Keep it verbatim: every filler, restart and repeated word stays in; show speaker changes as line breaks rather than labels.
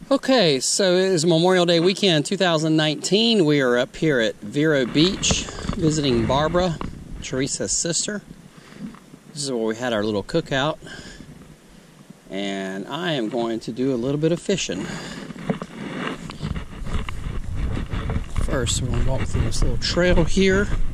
Okay, so it is Memorial Day weekend two thousand nineteen. We are up here at Vero Beach visiting Barbara, Teresa's sister. This is where we had our little cookout. And I am going to do a little bit of fishing. First, we're going to walk through this little trail here.